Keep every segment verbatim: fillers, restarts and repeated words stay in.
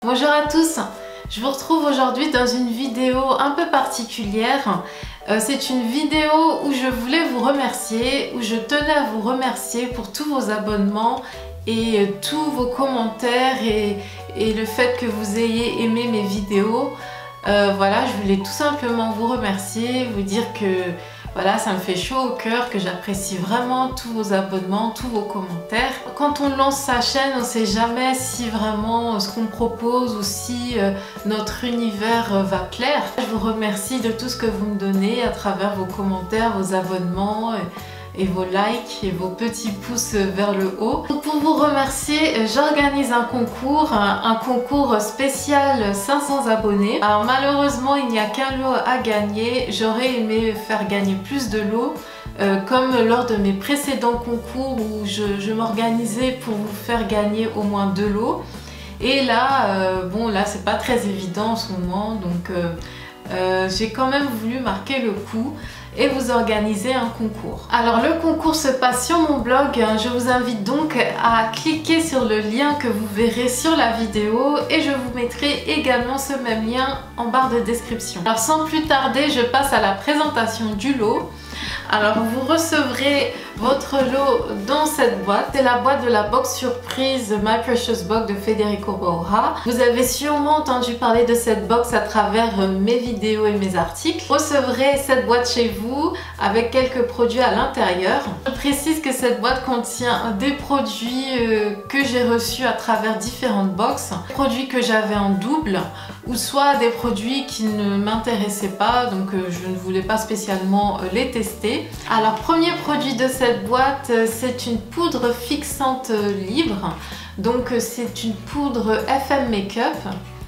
Bonjour à tous, je vous retrouve aujourd'hui dans une vidéo un peu particulière. Euh, c'est une vidéo où je voulais vous remercier, où je tenais à vous remercier pour tous vos abonnements et euh, tous vos commentaires et, et le fait que vous ayez aimé mes vidéos. Euh, voilà, je voulais tout simplement vous remercier, vous dire que voilà, ça me fait chaud au cœur, que j'apprécie vraiment tous vos abonnements, tous vos commentaires. Quand on lance sa chaîne, on ne sait jamais si vraiment ce qu'on propose ou si euh, notre univers euh, va plaire. Je vous remercie de tout ce que vous me donnez à travers vos commentaires, vos abonnements et, et vos likes et vos petits pouces vers le haut. Donc pour vous remercier, j'organise un concours, un, un concours spécial cinq cents abonnés. Alors malheureusement, il n'y a qu'un lot à gagner. J'aurais aimé faire gagner plus de lots, euh, comme lors de mes précédents concours où je, je m'organisais pour vous faire gagner au moins deux lots. Et là, euh, bon là c'est pas très évident en ce moment, donc euh, euh, j'ai quand même voulu marquer le coup et vous organiser un concours. Alors le concours se passe sur mon blog, je vous invite donc à cliquer sur le lien que vous verrez sur la vidéo et je vous mettrai également ce même lien en barre de description. Alors sans plus tarder, je passe à la présentation du lot. Alors vous recevrez votre lot dans cette boîte, c'est la boîte de la box surprise My Precious Box de Federico Bauer. Vous avez sûrement entendu parler de cette box à travers mes vidéos et mes articles. Vous recevrez cette boîte chez vous avec quelques produits à l'intérieur. Je précise que cette boîte contient des produits que j'ai reçus à travers différentes boxes, des produits que j'avais en double ou soit des produits qui ne m'intéressaient pas, donc je ne voulais pas spécialement les tester. Alors premier produit de cette boîte, c'est une poudre fixante libre, donc c'est une poudre F M Makeup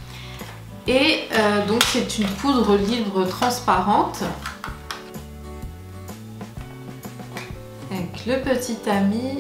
et euh, donc c'est une poudre libre transparente avec le petit ami.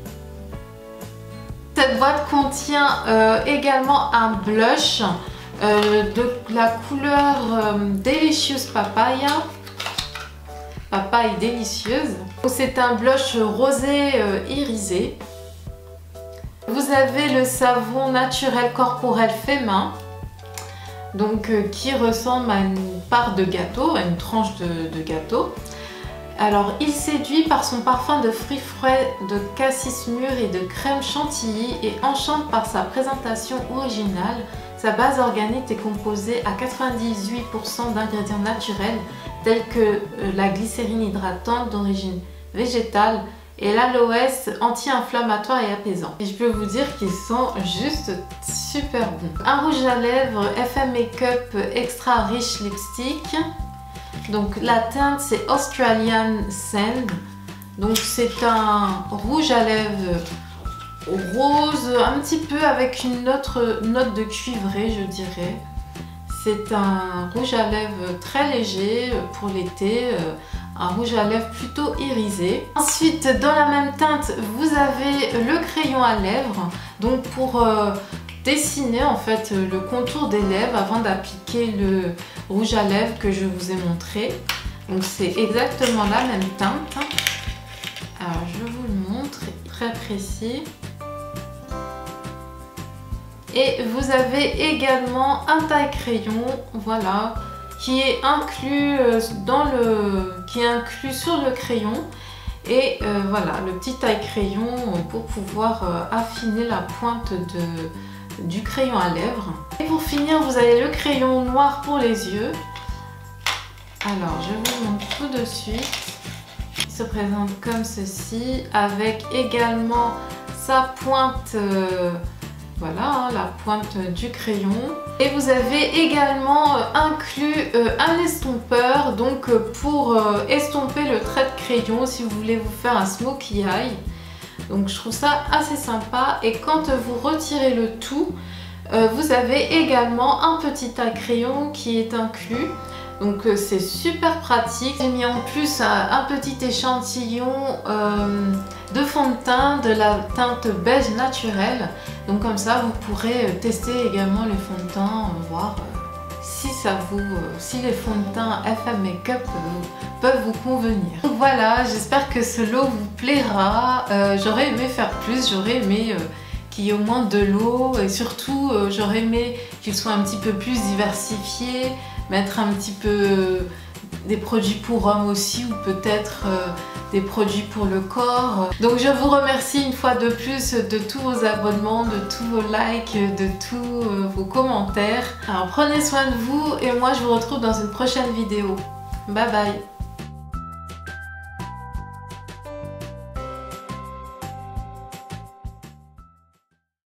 Cette boîte contient euh, également un blush euh, de la couleur euh, Delicious Papaya. Papaye délicieuse. C'est un blush rosé euh, irisé. Vous avez le savon naturel corporel fait main, donc euh, qui ressemble à une part de gâteau, à une tranche de, de gâteau. Alors il séduit par son parfum de fruits frais, de cassis mûr et de crème chantilly et enchante par sa présentation originale. Sa base organique est composée à quatre-vingt-dix-huit pour cent d'ingrédients naturels tels que la glycérine hydratante d'origine végétale et l'aloès anti-inflammatoire et apaisant. Et je peux vous dire qu'ils sont juste super bons. Un rouge à lèvres F M Makeup Extra Rich Lipstick. Donc la teinte c'est Australian Sand. Donc c'est un rouge à lèvres rose, un petit peu avec une autre note de cuivré je dirais. C'est un rouge à lèvres très léger pour l'été, un rouge à lèvres plutôt irisé. Ensuite dans la même teinte vous avez le crayon à lèvres, donc pour euh, dessiner en fait le contour des lèvres avant d'appliquer le rouge à lèvres que je vous ai montré. Donc c'est exactement la même teinte. Alors je vous le montre, très précis. Et vous avez également un taille-crayon, voilà, qui est inclus dans le, qui est inclus sur le crayon. Et euh, voilà, le petit taille-crayon pour pouvoir euh, affiner la pointe de, du crayon à lèvres. Et pour finir, vous avez le crayon noir pour les yeux. Alors, je vous montre tout de suite. Il se présente comme ceci, avec également sa pointe. Euh, Voilà, hein, la pointe du crayon. Et vous avez également euh, inclus euh, un estompeur, donc euh, pour euh, estomper le trait de crayon si vous voulez vous faire un smokey eye. Donc je trouve ça assez sympa. Et quand vous retirez le tout, euh, vous avez également un petit taille-crayon qui est inclus. Donc euh, c'est super pratique. J'ai mis en plus un, un petit échantillon euh, de fond de teint de la teinte beige naturelle. Donc comme ça vous pourrez tester également les fonds de teint, voir euh, si ça vous, euh, si les fonds de teint F M Makeup euh, peuvent vous convenir. Donc voilà, j'espère que ce lot vous plaira. Euh, j'aurais aimé faire plus, j'aurais aimé euh, qu'il y ait au moins de l'eau et surtout euh, j'aurais aimé qu'il soit un petit peu plus diversifié, mettre un petit peu des produits pour hommes aussi ou peut-être euh, des produits pour le corps. Donc je vous remercie une fois de plus de tous vos abonnements, de tous vos likes, de tous euh, vos commentaires. Alors prenez soin de vous et moi je vous retrouve dans une prochaine vidéo. Bye bye.